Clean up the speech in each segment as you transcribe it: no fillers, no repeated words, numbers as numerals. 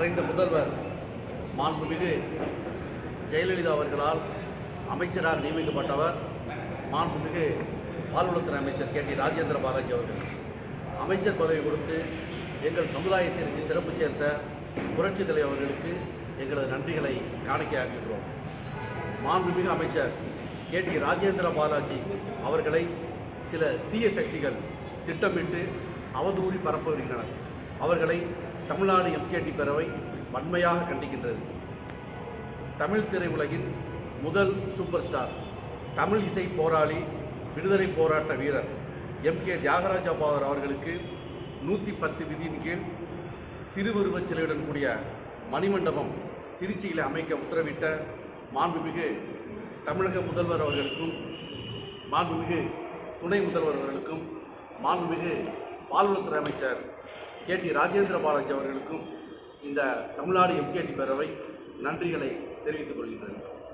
மறைந்த முதல்வர் மாண்புமிகு ஜெயலலிதா அவர்களால் அமைச்சராக நியமிக்கப்பட்டவர் மாண்புமிகு பால்வளத்துறை அமைச்சர் K.T. ராஜேந்திர பாலாஜி அவர்கள். அமைச்சர் பதவி கொடுத்து எங்கள் சமுதாயத்திற்கு சிறப்பு சேர்த்த புரட்சி தலைவர் அவர்களுக்கு எங்களது நன்றிகளை காணிக்கையாக்குகிறோம். மாண்புமிகு அமைச்சர் K.T. ராஜேந்திர பாலாஜி அவர்களை சில தீய சக்திகள் திட்டமிட்டு அவதூறி பரப்ப வருகின்றனர். அவர்களை தமிழ்நாடு MKT பேரவை வன்மையாக கண்டிக்கின்றது. தமிழ் திரையுலகின் முதல் சூப்பர் ஸ்டார், தமிழ் இசை போராளி, விடுதலை போராட்ட வீரர் M.K. தியாகராஜா பகவதர் அவர்களுக்கு 110 விதியின் கீழ் திருவுருவச் சிலையுடன் கூடிய மணிமண்டபம் திருச்சியில் அமைக்க உத்தரவிட்ட மாண்புமிகு தமிழக முதல்வர் அவர்களுக்கும், மாண்புமிகு துணை முதல்வர் அவர்களுக்கும், மாண்புமிகு பால்வளத்துறை அமைச்சர் K.T. ராஜேந்திர பாலாஜி அவர்களுக்கும் இந்த தமிழ்நாடு MKT பேரவை நன்றிகளை தெரிவித்துக் கொள்கின்றனர்.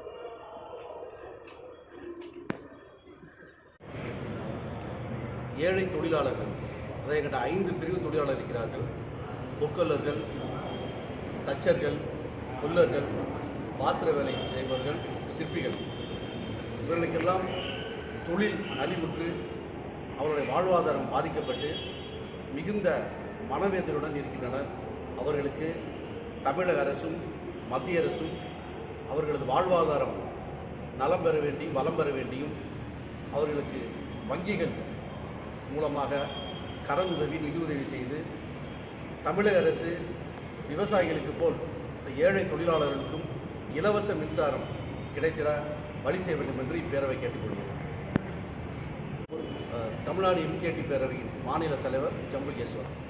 ஏழை தொழிலாளர்கள், அதை என்கிட்ட 5 பிரிவு தொழிலாளர் இருக்கிறார்கள். பொக்கல்லர்கள், தச்சர்கள், கொல்லர்கள், பாத்திர வேலை செய்பவர்கள், சிற்பிகள். இவர்களுக்கெல்லாம் தொழில் நலிவுற்று அவருடைய வாழ்வாதாரம் பாதிக்கப்பட்டு மிகுந்த மனவேதனையுடன் இருக்கின்றனர். அவர்களுக்கு தமிழக அரசும் மத்திய அரசும் அவர்களது வாழ்வாதாரம் நலம் பெற வேண்டியும் வளம் பெற வேண்டியும் அவர்களுக்கு வங்கிகள் மூலமாக கடன் உதவி, நிதியுதவி செய்து தமிழக அரசு விவசாயிகளுக்கு போல் ஏழை தொழிலாளர்களுக்கும் இலவச மின்சாரம் கிடைத்திட வழி செய்ய வேண்டும் என்று இப்பேரவை கேட்டுக்கொள்கிறேன். தமிழ்நாடு MKT பேரவையின் மாநில தலைவர் ஜம்புகேஸ்வரன்.